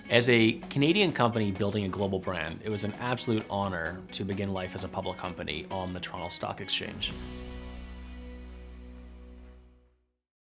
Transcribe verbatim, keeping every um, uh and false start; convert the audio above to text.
As a Canadian company building a global brand, it was an absolute honor to begin life as a public company on the Toronto Stock Exchange.